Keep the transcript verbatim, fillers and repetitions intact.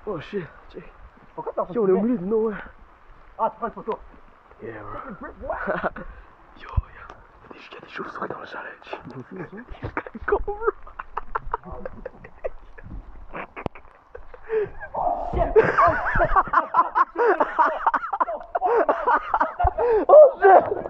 Oh shit, check. Pourquoi t'as Yo, on est au milieu de nowhere. Ah, tu prends une photo. Yeah, bro. Yo, yo. Il y a des chauves-souris dans le chalet. Go, bro. Oh shit!